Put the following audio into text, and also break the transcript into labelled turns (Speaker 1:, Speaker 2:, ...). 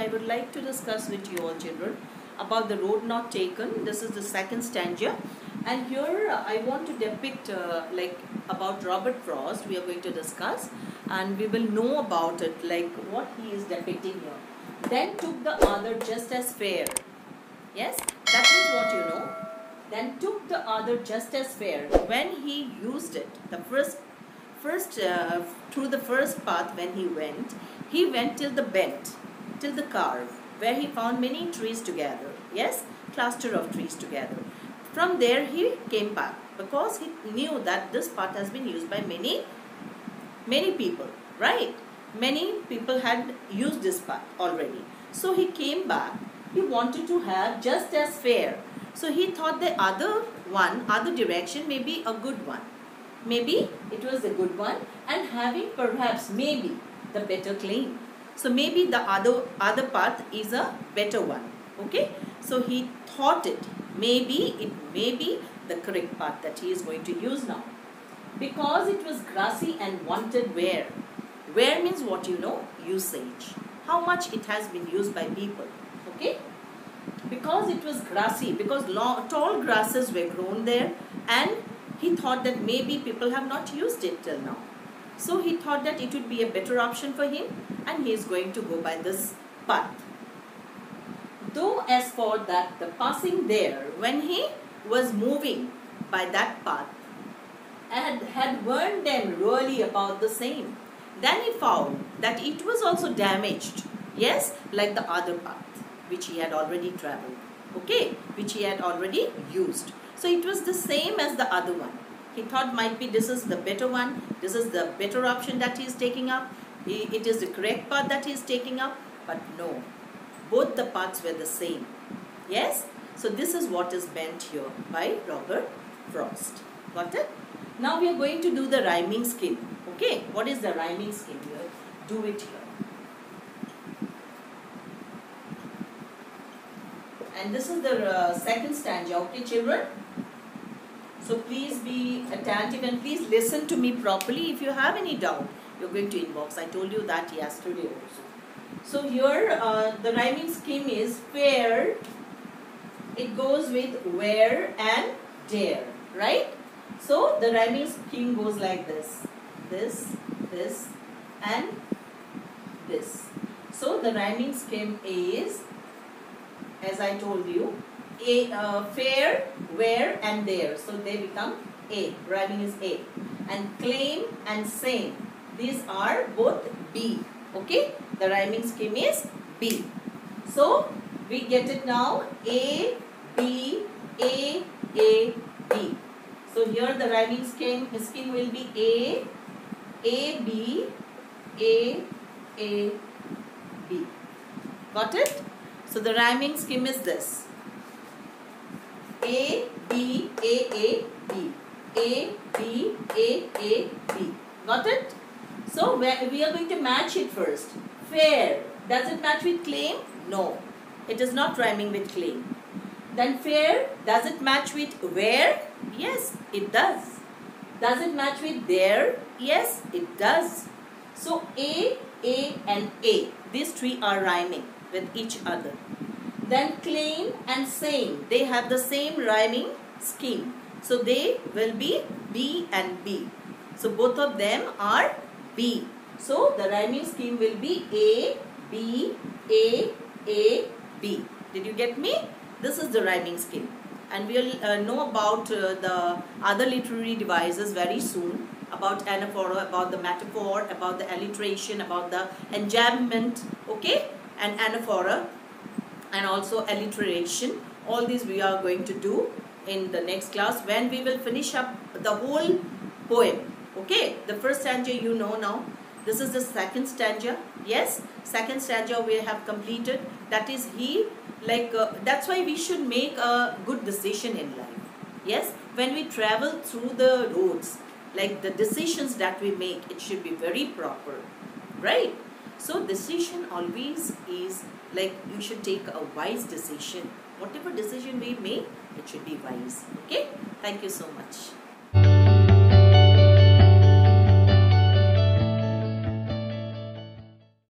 Speaker 1: I would like to discuss with you all children about the road not taken. This is the second stanza, and here I want to depict like about Robert Frost. We are going to discuss, and we will know about it, like what he is depicting here. Then took the other just as fair. Yes, that is what you know. Then took the other just as fair. When he used it, the first through the first path when he went till the bent, till the carve, where he found many trees together. Yes, cluster of trees together. From there he came back, because he knew that this path has been used by many people, right? Many people had used this path already. So he came back. He wanted to have just as fair. So he thought the other direction may be a good one. Maybe it was a good one, and having perhaps maybe the better claim. So maybe the other path is a better one. Okay. So he thought it may be the correct path that he is going to use now. Because it was grassy and wanted wear. Wear means what you know, usage. How much it has been used by people. Okay. Because it was grassy, because tall grasses were grown there, and he thought that maybe people have not used it till now. So he thought that it would be a better option for him, and he is going to go by this path. Though as for that, the passing there, when he was moving by that path, and had warned them really about the same, then he found that it was also damaged. Yes, like the other path which he had already travelled. Okay, which he had already used. So it was the same as the other one. He thought might be this is the better one, this is the better option that he is taking up, it is the correct path that he is taking up, but no, both the paths were the same. Yes, so this is what is meant here by Robert Frost. Got it? Now we are going to do the rhyming scheme. Okay, what is the rhyming scheme here? Do it here. And this is the second stanza. Okay, children? So please be attentive and please listen to me properly. If you have any doubt, you're going to inbox. I told you that yesterday also. So here the rhyming scheme is fair. It goes with where and dare, right? So the rhyming scheme goes like this. This, and this. So the rhyming scheme is, as I told you, fair, where and there. So they become A. Rhyming is A. And claim and same. These are both B. Okay. The rhyming scheme is B. So we get it now. A, B, A, B. So here the rhyming scheme will be A, B, A, B. Got it? So the rhyming scheme is this. A, B, A, B. A, B, A, B. Got it? So we are going to match it first. Fair. Does it match with claim? No. It is not rhyming with claim. Then fair. Does it match with where? Yes, it does. Does it match with there? Yes, it does. So A, and A. These three are rhyming with each other. Then claim and same, they have the same rhyming scheme. So they will be B and B. So both of them are B. So the rhyming scheme will be A, B, A, B. Did you get me? This is the rhyming scheme. And we will know about the other literary devices very soon. About anaphora, about the metaphor, about the alliteration, about the enjambment, okay, and anaphora, and also alliteration. All these we are going to do in the next class when we will finish up the whole poem. Okay, the first stanza you know now. This is the second stanza. Yes, second stanza we have completed. That is that's why we should make a good decision in life. Yes, when we travel through the roads, like the decisions that we make, it should be very proper, right? So decision always is like you should take a wise decision. Whatever decision we make, it should be wise. Okay? Thank you so much.